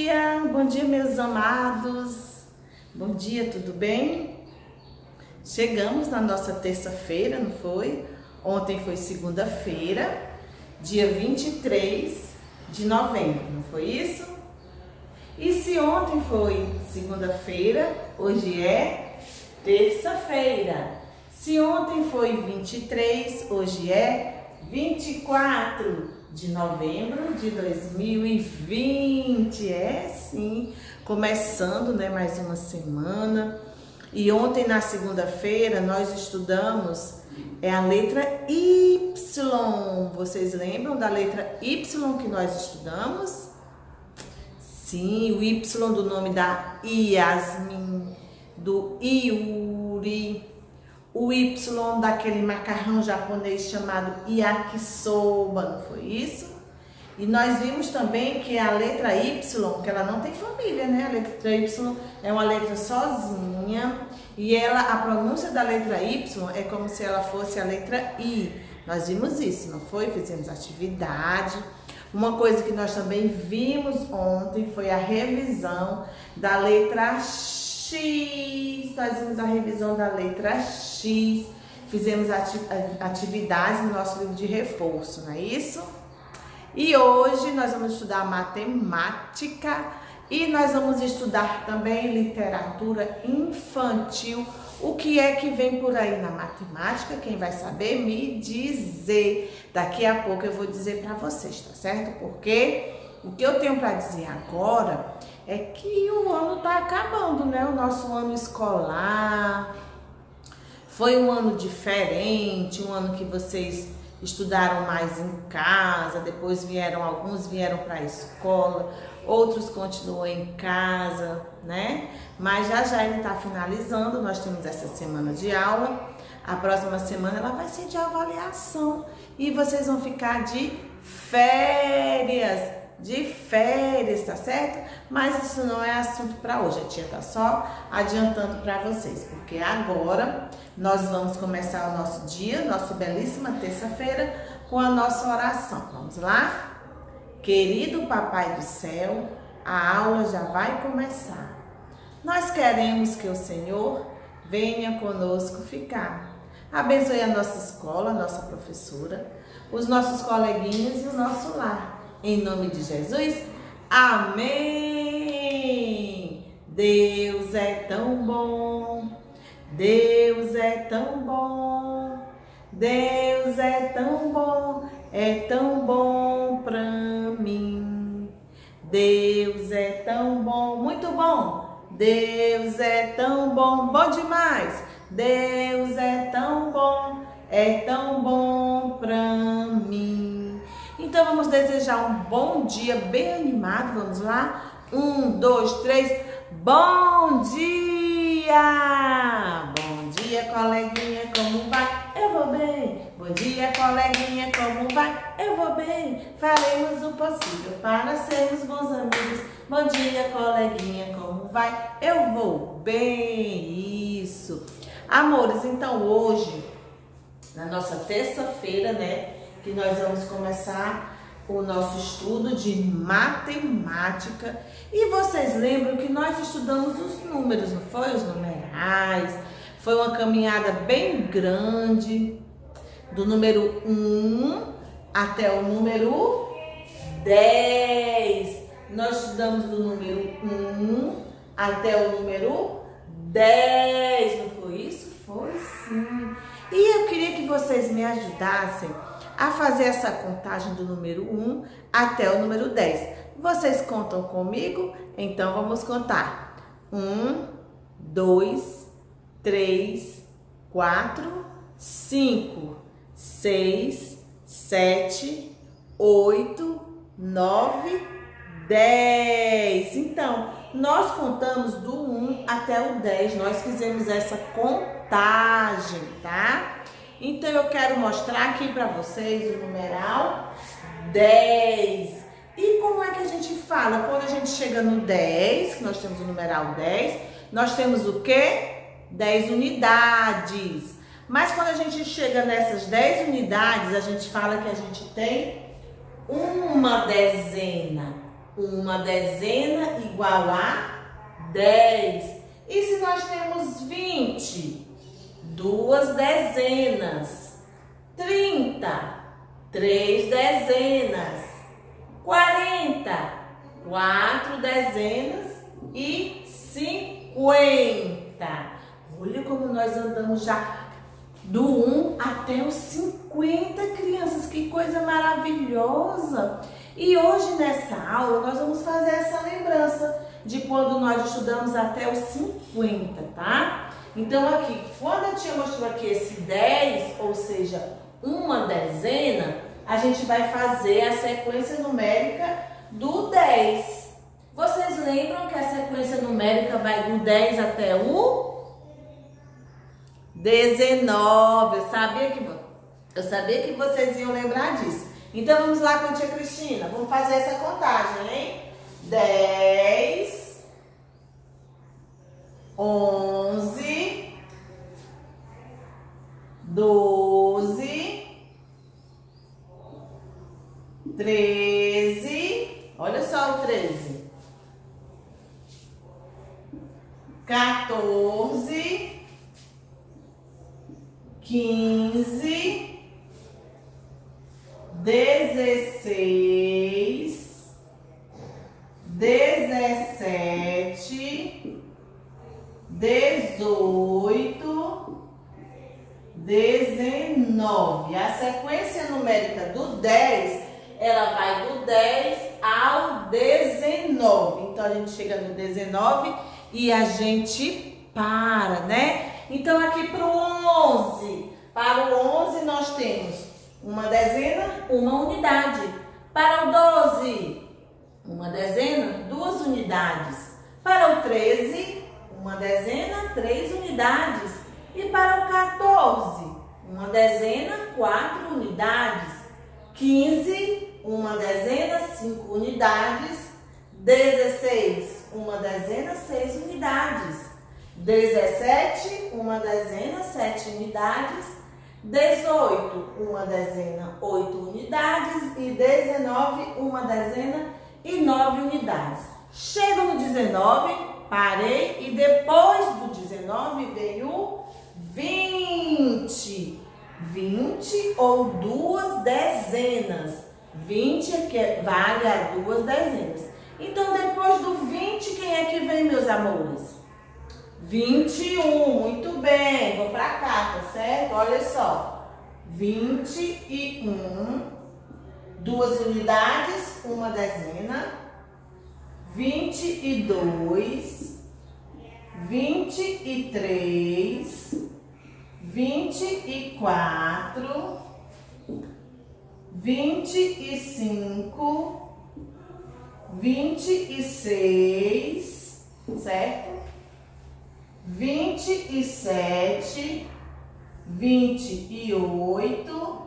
bom dia meus amados, bom dia, tudo bem? Chegamos na nossa terça-feira, não foi? Ontem foi segunda-feira, dia 23 de novembro, não foi isso? E se ontem foi segunda-feira, hoje é terça-feira. Se ontem foi 23, hoje é 24 de novembro de 2020. É sim, começando, né, mais uma semana. E ontem na segunda-feira nós estudamos a letra Y. Vocês lembram da letra Y que nós estudamos? Sim, o Y do nome da Yasmin, do Yuri. O Y daquele macarrão japonês chamado yakisoba, não foi isso? E nós vimos também que a letra Y, que ela não tem família, né? A letra Y é uma letra sozinha e a pronúncia da letra Y é como se ela fosse a letra I. Nós vimos isso, não foi? Fizemos atividade. Uma coisa que nós também vimos ontem foi a revisão da letra X. Nós vimos a revisão da letra X, fizemos atividades no nosso livro de reforço, não é isso? E hoje nós vamos estudar matemática e nós vamos estudar também literatura infantil. O que é que vem por aí na matemática? Quem vai saber me dizer. Daqui a pouco eu vou dizer para vocês, tá certo? Porque o que eu tenho para dizer agora é que o ano está acabando, né? O nosso ano escolar foi um ano diferente, um ano que vocês estudaram mais em casa, depois alguns vieram para a escola, outros continuam em casa, né? Mas já ele está finalizando, nós temos essa semana de aula, a próxima semana ela vai ser de avaliação e vocês vão ficar de férias, tá certo? Mas isso não é assunto para hoje, a tia tá só adiantando para vocês, porque agora nós vamos começar o nosso dia, nossa belíssima terça-feira, com a nossa oração. Vamos lá? Querido Papai do Céu, a aula já vai começar. Nós queremos que o Senhor venha conosco ficar. Abençoe a nossa escola, a nossa professora, os nossos coleguinhas e o nosso lar. Em nome de Jesus, amém! Deus é tão bom, Deus é tão bom, Deus é tão bom pra mim. Pra é tão bom, muito bom, Deus é tão bom demais. Deus é tão bom pra mim. Então vamos desejar um bom dia bem animado, vamos lá? 1, 2, 3, bom dia! Bom dia, coleguinha, como vai? Eu vou bem. Bom dia, coleguinha, como vai? Eu vou bem. Faremos o possível para sermos bons amigos. Bom dia, coleguinha, como vai? Eu vou bem. Isso. Amores, então hoje, na nossa terça-feira, né? Que nós vamos começar o nosso estudo de matemática. E vocês lembram que nós estudamos os números, não foi? Os numerais. Foi uma caminhada bem grande, do número 1 até o número 10. Nós estudamos do número 1 até o número 10, não foi isso? Foi sim. E eu queria que vocês me ajudassem a fazer essa contagem do número 1 até o número 10. Vocês contam comigo? Então vamos contar. 1, 2, 3, 4, 5, 6, 7, 8, 9, 10. Então, nós contamos do 1 até o 10. Nós fizemos essa contagem, tá? Então, eu quero mostrar aqui para vocês o numeral 10. E como é que a gente fala? Quando a gente chega no 10, que nós temos o numeral 10, nós temos o quê? 10 unidades. Mas quando a gente chega nessas 10 unidades, a gente fala que a gente tem uma dezena. uma dezena igual a 10. E se nós temos 20? 2 dezenas. 30, 3 dezenas. 40, 4 dezenas e 50. Olha como nós andamos já do 1 até os 50, crianças. Que coisa maravilhosa! E hoje nessa aula nós vamos fazer essa lembrança de quando nós estudamos até os 50, tá? Então aqui, quando a tia mostrou aqui esse 10, ou seja, uma dezena, a gente vai fazer a sequência numérica do 10. Vocês lembram que a sequência numérica vai do 10 até o 19? Eu sabia que vocês iam lembrar disso. Então vamos lá com a tia Cristina. Vamos fazer essa contagem, hein? 10, 11, 12, 13, olha só o 13, 14, 15, 16, 17, 18, 19. A sequência numérica do 10, ela vai do 10 ao 19. Então, a gente chega no 19 e a gente para, né? Então, aqui para o 11. Para o 11, nós temos uma dezena, uma unidade. Para o 12, uma dezena, 2 unidades. Para o 13, uma dezena, 3 unidades. E para o 14, uma dezena, 4 unidades. 15, uma dezena, 5 unidades. 16, uma dezena, 6 unidades. 17, uma dezena, 7 unidades. 18, uma dezena, 8 unidades. E 19, uma dezena e 9 unidades. Chego no 19, parei e depois do 19 veio o 20. 20 ou 2 dezenas. 20 vale a 2 dezenas. Então, depois do 20, quem é que vem, meus amores? 21, muito bem. Vou pra cá, tá certo? Olha só. 21, 2 unidades, uma dezena. 22, 23, 24, 25, 26, certo? 27, 28,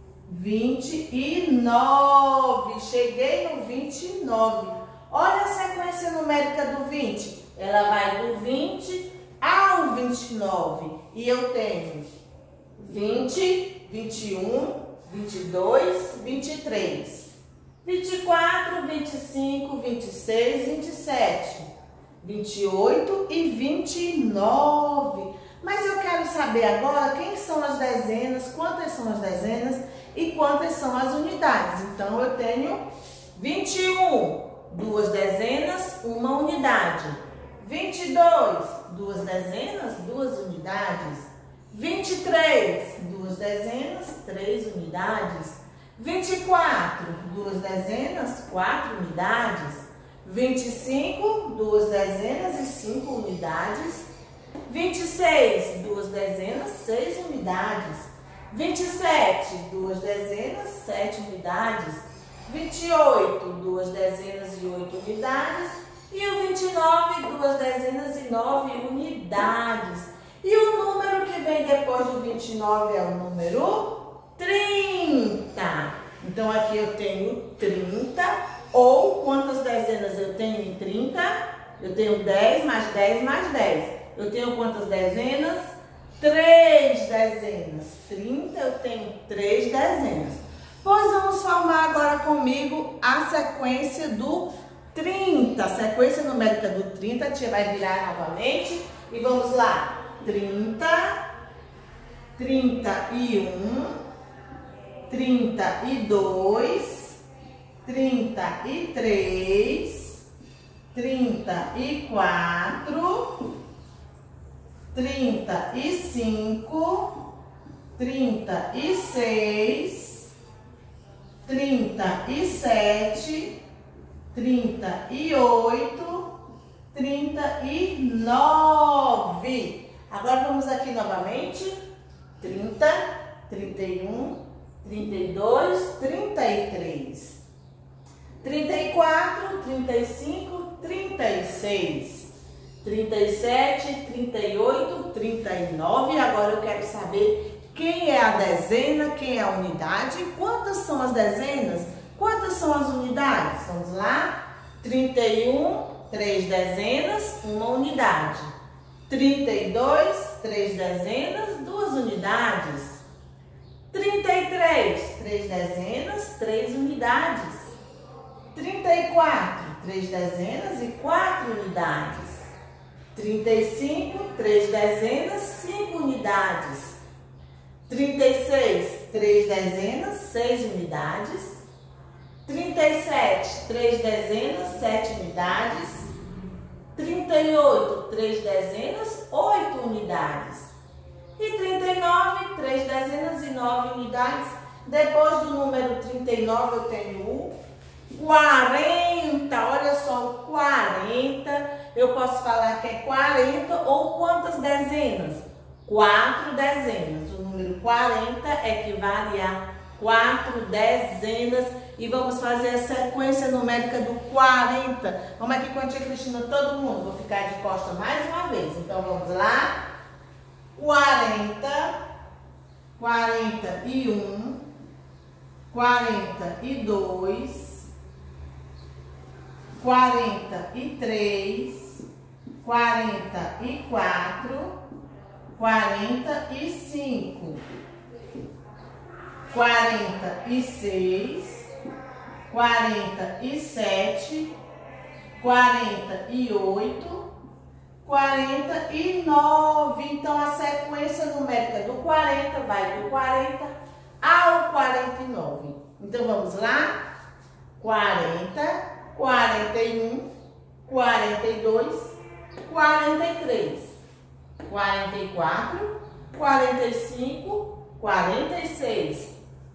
29. Cheguei no 29. Olha a sequência numérica do 20. Ela vai do 20 ao 29. E eu tenho 20, 21, 22, 23, 24, 25, 26, 27, 28 e 29. Mas eu quero saber agora quem são as dezenas, quantas são as dezenas e quantas são as unidades. Então, eu tenho 21, 2 dezenas, 1 unidade. 22, 2 dezenas, 2 unidades. 23, 2 dezenas, 3 unidades. 24, 2 dezenas, 4 unidades. 25, 2 dezenas e 5 unidades. 26, 2 dezenas, 6 unidades. 27, 2 dezenas, 7 unidades. 28, 2 dezenas e 8 unidades. E o 29, 2 dezenas e 9 unidades. E o número que vem depois do 29 é o número 30. Então, aqui eu tenho 30. Ou quantas dezenas eu tenho em 30? Eu tenho 10 mais 10 mais 10. Eu tenho quantas dezenas? 3 dezenas. 30 eu tenho 3 dezenas. Pois vamos formar agora comigo a sequência do 30. Sequência numérica do 30, a tia vai virar novamente. E vamos lá. 30, 31, 32, 33, 34, 35, 36, 37, 38, 39. Agora vamos aqui novamente. 30, 31, 32, 33, 34, 35, 36, 37, 38, 39. Agora eu quero saber quem é a dezena, quem é a unidade, quantas são as dezenas, quantas são as unidades. Vamos lá. 31, 3 dezenas, 1 unidade. 32, 3 dezenas, 2 unidades. 33, 3 dezenas, 3 unidades. 34, 3 dezenas e 4 unidades. 35, 3 dezenas, 5 unidades. 36, 3 dezenas, 6 unidades. 37, 3 dezenas, 7 unidades. 38, 3 dezenas, 8 unidades. E 39, 3 dezenas e 9 unidades. Depois do número 39 eu tenho o 40. Olha só, o 40. Eu posso falar que é 40 ou quantas dezenas? 4 dezenas. O número 40 equivale a 4 dezenas. E vamos fazer a sequência numérica do 40. Vamos aqui com a tia Cristina, todo mundo. Vou ficar de costa mais uma vez. Então vamos lá. 40, 41, 42, 43, 44, 45, 46, 47, 48, 49. Então, a sequência numérica do 40 vai do 40 ao 49. Então, vamos lá. 40, 41, 42, 43, 44, 45, 46,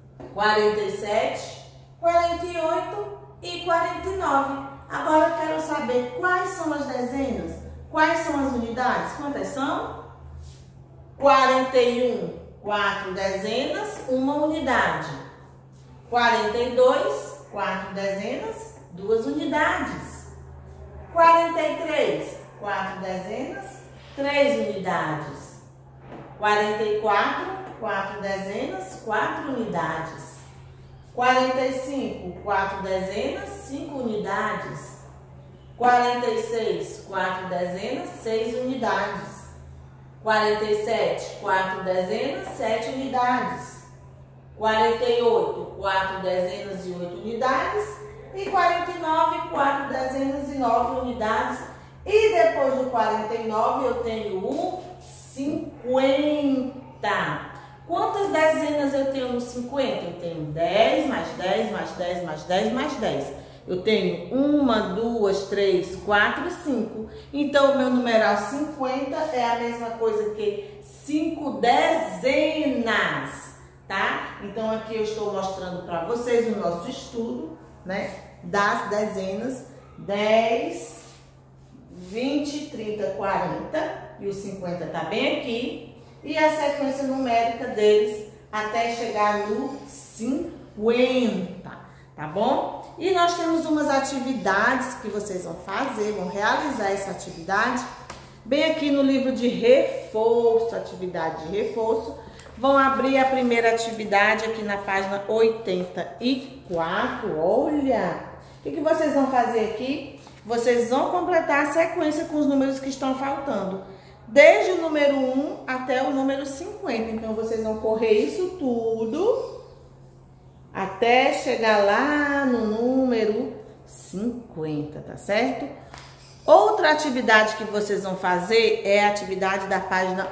47, 48 e 49. Agora eu quero saber quais são as dezenas, quais são as unidades. Quantas são? 41, 4 dezenas, 1 unidade. 42, 4 dezenas, 2 unidades. 43, 4 dezenas, 3 unidades. 44, 4 dezenas, 4 unidades. 45, 4 dezenas, 5 unidades. 46, 4 dezenas, 6 unidades. 47, 4 dezenas, 7 unidades. 48, 4 dezenas e 8 unidades. E 49, 4 dezenas e 9 unidades. E depois do 49 eu tenho o 50. Quantas dezenas eu tenho no 50? Eu tenho 10, mais 10, mais 10, mais 10, mais 10. Eu tenho 1, 2, 3, 4, 5. Então, o meu numeral 50 é a mesma coisa que 5 dezenas, tá? Então, aqui eu estou mostrando para vocês o nosso estudo, né? Das dezenas 10, 20, 30, 40. E o 50 tá bem aqui. E a sequência numérica deles até chegar no 50, tá bom? E nós temos umas atividades que vocês vão fazer, vão realizar essa atividade bem aqui no livro de reforço, atividade de reforço. Vão abrir a primeira atividade aqui na página 84. Olha! O que vocês vão fazer aqui? Vocês vão completar a sequência com os números que estão faltando. Desde o número 1 até o número 50. Então, vocês vão correr isso tudo até chegar lá no número 50, tá certo? Outra atividade que vocês vão fazer é a atividade da página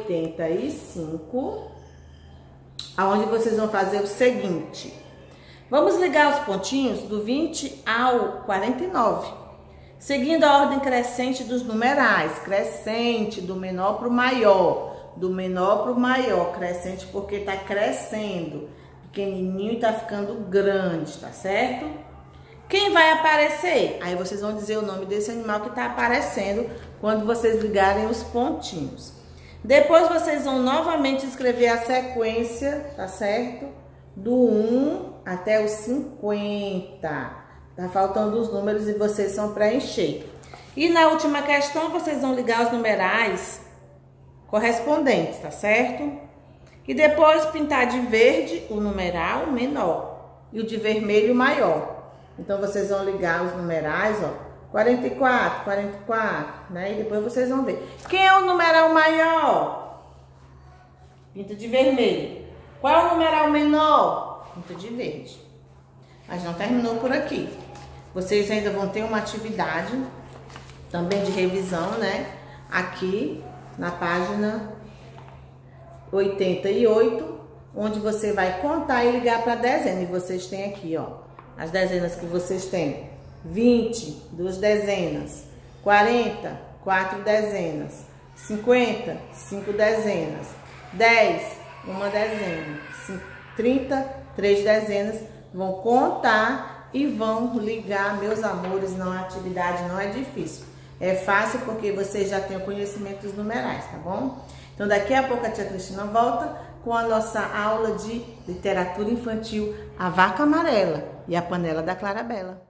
85, aonde vocês vão fazer o seguinte. Vamos ligar os pontinhos do 20 ao 49, seguindo a ordem crescente dos numerais, crescente do menor para o maior, do menor para o maior, crescente porque tá crescendo, pequenininho tá ficando grande, tá certo? Quem vai aparecer? Aí vocês vão dizer o nome desse animal que tá aparecendo quando vocês ligarem os pontinhos. Depois vocês vão novamente escrever a sequência, tá certo? Do 1 até o 50. Tá faltando os números e vocês vão preencher. E na última questão vocês vão ligar os numerais correspondentes, tá certo? E depois pintar de verde o numeral menor e o de vermelho maior. Então vocês vão ligar os numerais, ó, 44, 44, né? E depois vocês vão ver. Quem é o numeral maior? Pinta de vermelho. Qual é o numeral menor? Pinta de verde. Mas não terminou por aqui. Vocês ainda vão ter uma atividade também de revisão, né? Aqui na página 88, onde você vai contar e ligar para a dezena. E vocês têm aqui, ó, as dezenas que vocês têm: 20, 2 dezenas; 40, 4 dezenas; 50, 5 dezenas; 10, 1 dezena; 30, 3 dezenas. Vão contar e vão ligar, meus amores. Não, a atividade não é difícil. É fácil porque vocês já têm o conhecimento dos numerais, tá bom? Então daqui a pouco a tia Cristina volta com a nossa aula de literatura infantil, A Vaca Amarela e a Panela da Clarabella.